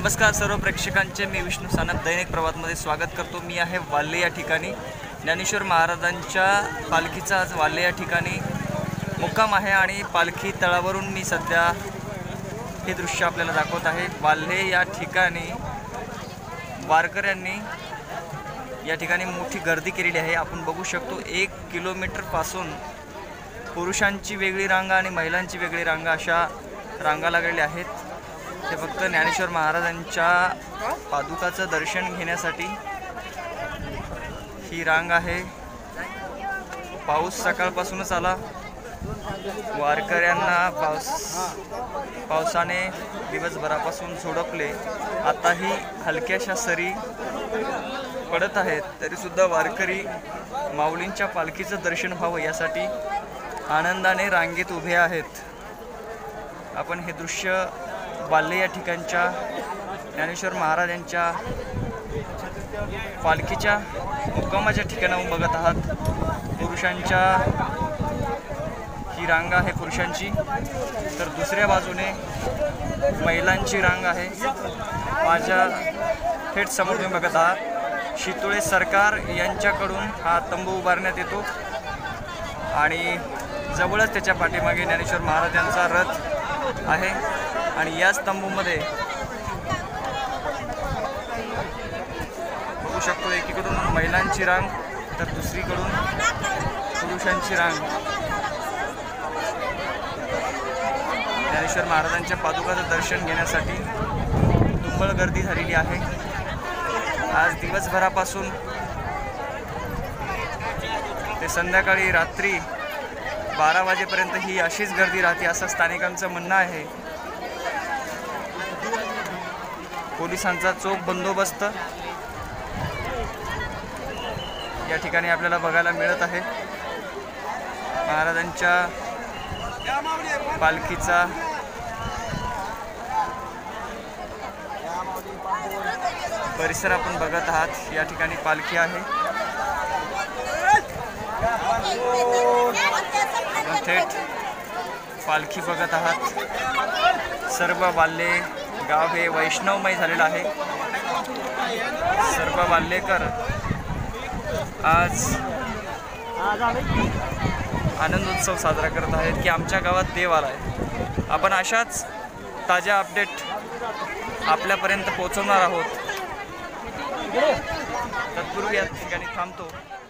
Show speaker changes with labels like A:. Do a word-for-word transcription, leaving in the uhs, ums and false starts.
A: नमस्कार सर्व प्रेक्षकांचे, मी विष्णू सानप दैनिक प्रभातमध्ये स्वागत करतो। मी आहे वाल्हे या ठिकाणी। ज्ञानेश्वर महाराजांच्या पालखीचा आज वाल्हे या ठिकाणी मुक्काम आहे आणि पालखी तळावरून मी सध्या हे दृश्य आपल्याला दाखवत आहे। वाल्हे या ठिकाणी वारकऱ्यांनी या ठिकाणी मोठी गर्दी केलेली आहे। आपण बघू शकतो एक किलोमीटर पासून पुरुषांची वेगळी रांग आणि महिलांची वेगळी रांग अशा रांगा लागलेल्या आहेत। ते फक्त ज्ञानेश्वर महाराजांच्या पादुकाचं दर्शन घेण्यासाठी ही रांग आहे। पाऊस सकाळपासूनच आला, वारकऱ्यांना पाऊस पावसाने दिवसभरापासून झोडपले। आताही हलक्याशा सरी पडत आहेत, तरी सुद्धा वारकरी माऊलींच्या पालखीचं दर्शन व्हावं यासाठी आनंदाने रांगेत उभे आहेत। आपण हे दृश्य वाल्हे या ठिकाणच्या ज्ञानेश्वर महाराजांच्या पालखीच्या मुक्कामाच्या ठिकाणाहून बघत आहात। पुरुषांच्या ही रांग आहे पुरुषांची, तर दुसऱ्या बाजूने महिलांची रांग आहे। माझ्या थेट समोर तुम्ही बघत आहात शितोळे सरकार यांच्याकडून हा तंबू उभारण्यात येतो आणि जवळच त्याच्या पाठीमागे ज्ञानेश्वर महाराजांचा रथ आहे आणि याच तंबूमध्ये बघू शकतो एकीकडून महिलांची रांग तर दुसरीकडून पुरुषांची रांग। ज्ञानेश्वर महाराजांच्या पादुकाचं दर्शन घेण्यासाठी तुंबळ गर्दी झालेली आहे। आज दिवसभरापासून ते संध्याकाळी रात्री बारा वाजेपर्यंत ही अशीच गर्दी राहते असं स्थानिकांचं म्हणणं आहे। पोलिसांचा चोख बंदोबस्त या ठिकाणी आपल्याला बघायला मिळत आहे। महाराजांच्या पालखीचा परिसर आपण बघत आहात। या ठिकाणी पालखी आहे, थेट पालखी बघत आहात। सर्व वाल्हे गाव हे वैष्णवमय झालेलं आहे। सर्व वाल्हेकर आज आनंद उत्सव साजरा करत आहेत की आमच्या गावात देव आला आहे। आपण अशाच ताज्या अपडेट आपल्यापर्यंत पोहोचवणार आहोत। तत्पूर्वी या ठिकाणी थांबतो।